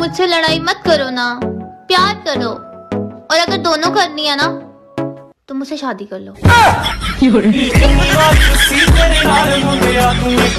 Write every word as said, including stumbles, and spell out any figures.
मुझसे लड़ाई मत करो ना, प्यार करो, और अगर दोनों करनी है ना तो मुझसे शादी कर लो।